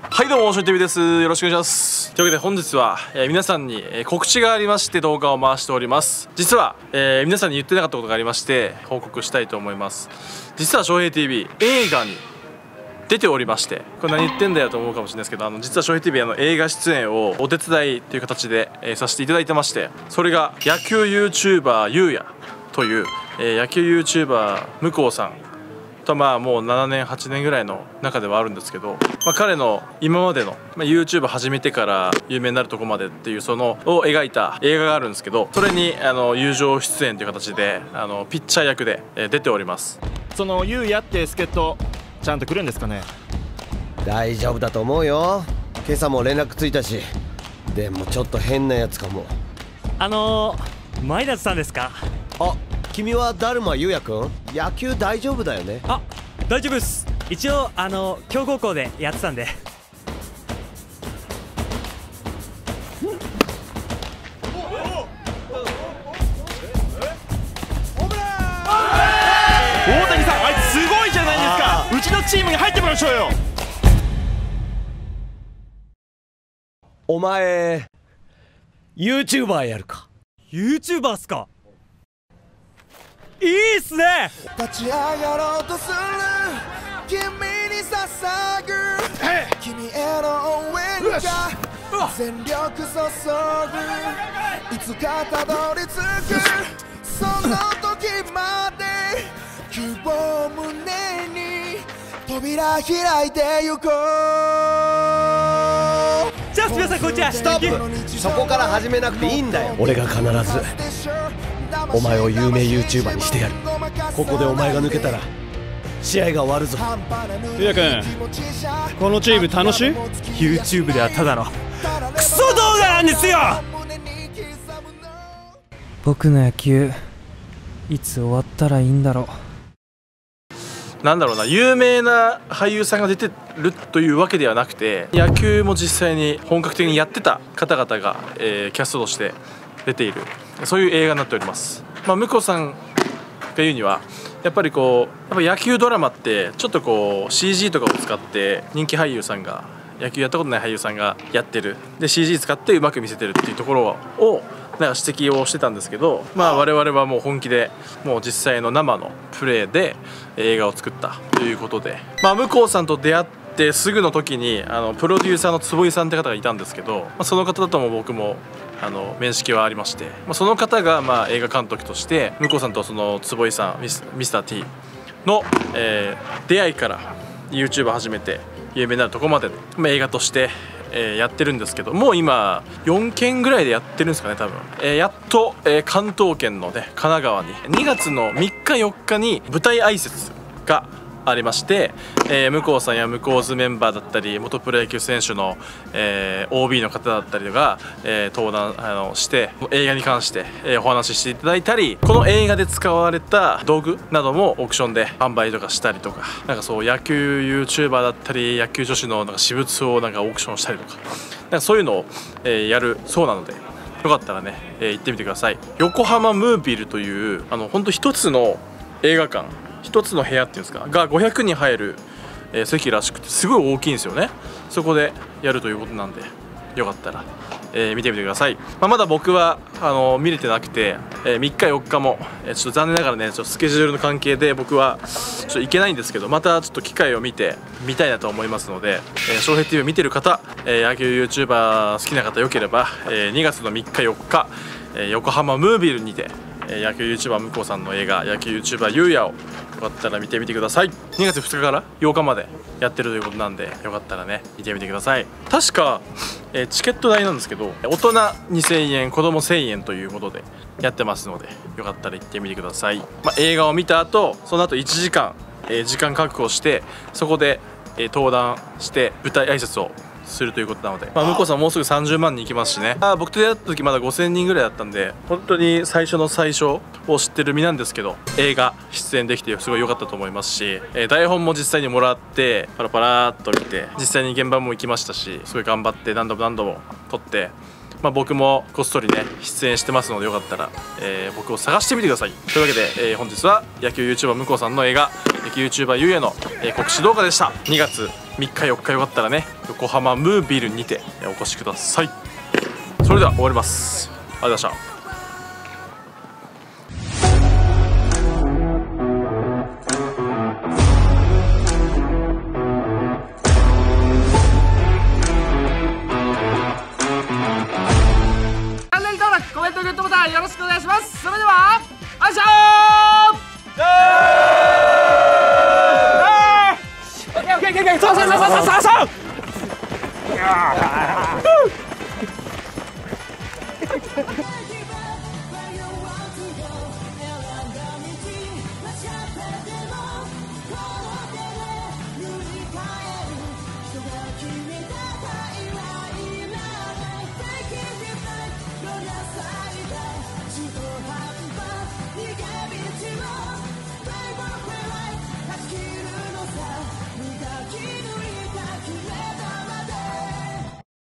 はいどうも、おしょい TV です。よろしくお願いします。というわけで本日は、皆さんに、告知がありまして動画を回しております。実は、皆さんに言ってなかったことがありまして報告したいと思います。実は翔平 TV 映画に出ておりまして、これ何言ってんだよと思うかもしれないですけど、実は翔平 TV 映画出演をお手伝いという形で、させていただいてまして、それが野球 YouTuber ゆうやという、野球 YouTuber 向こうさんともう7年8年ぐらいの中ではあるんですけど、彼の今までの、YouTube 始めてから有名になるとこまでっていうそのを描いた映画があるんですけど、それに友情出演という形でピッチャー役で出ております。 そのゆうやって助っ人ちゃんと来るんですかね。 大丈夫だと思うよ。今朝も連絡ついたし。でもちょっと変なやつかも。 前田さんですか。 あ、君はダルマゆうやくん？野球大丈夫だよね？ あ、大丈夫です。一応強豪校でやってたんで。 大谷さん、あいつすごいじゃないですか。うちのチームに入ってもらいましょうよ。 お前 YouTuber やるか。 YouTuber っすか。いいっすね。 立ち上がろうとする君に捧ぐ君への応援が全力注ぐいつかたどり着くその時まで希望を胸に扉開いてゆこう。 じゃあ皆さんこんにちは。 ストップ。そこから始めなくていいんだよ。俺が必ずお前を有名 YouTuber にしてやる。ここでお前が抜けたら試合が終わるぞ。 ゆうやくん、このチーム楽しい？ YouTube ではただのクソ動画なんですよ。僕の野球いつ終わったらいいんだろう。 なんだろうな、有名な俳優さんが出てるというわけではなくて、野球も実際に本格的にやってた方々が、キャストとして出ている、そういう映画になっております。向こうさんが言うにはやっぱり野球ドラマってちょっとCG とかを使って人気俳優さんが、野球やったことない俳優さんがやってるで CG 使ってうまく見せてるっていうところを指摘をしてたんですけど、我々はもう本気でもう実際の生のプレーで映画を作ったということで、向こうさんと出会ってすぐの時にプロデューサーの坪井さんって方がいたんですけど、その方とも僕も面識はありまして、その方が映画監督として向こうさんとその坪井さんミスター T の、出会いから YouTube 始めて有名になるところまで、映画としてやってるんですけど、もう今4県ぐらいでやってるんですかね多分。やっと、関東圏のね神奈川に2月の3日4日に舞台挨拶がありまして、向こうさんや向こう図メンバーだったり元プロ野球選手の、OB の方だったりとか、登壇して映画に関して、お話ししていただいたり、この映画で使われた道具などもオークションで販売とかしたりとか、そう野球 YouTuber だったり野球女子の私物をオークションしたりとか、そういうのを、やるそうなので、よかったらね、行ってみてください。横浜ムービルという本当一つの映画館、一つの部屋っていうんですかが500人入る、席らしくてすごい大きいんですよね。そこでやるということなんで、よかったら、見てみてください。まだ僕は見れてなくて、3日4日も、ちょっと残念ながらねスケジュールの関係で僕はちょっと行けないんですけど、またちょっと機会を見てみたいなと思いますので、翔平 TV 見てる方、野球 YouTuber 好きな方よければ、2月の3日4日、横浜ムービルにて野球 YouTuber 向こうさんの映画野球 YouTuber ゆうやをよかったら見てみてください。2月2日から8日までやってるということなんで、よかったらね見てみてください。確か、チケット代なんですけど大人2000円子供1000円ということでやってますので、よかったら行ってみてください。映画を見た後その後1時間、時間確保してそこで、登壇して舞台挨拶をするということなので、向こうさんもうすぐ30万人いきますしね。僕と出会った時まだ5000人ぐらいだったんで、本当に最初の最初を知ってる身なんですけど、映画出演できてすごい良かったと思いますし、台本も実際にもらってパラパラっと見て、実際に現場も行きましたし、すごい頑張って何度も撮って、僕もこっそりね出演してますので、よかったら、僕を探してみてください。というわけで、本日は野球 YouTuber 向こうさんの映画野球 YouTuber ゆうやの、告知動画でした。2月 3日4日よかったらね、横浜ムービルにてお越しください。それでは終わります。ありがとうございました。 コメントグッドボタンよろしくお願いします。それではあいしょーそうそうそうそうそうそうそう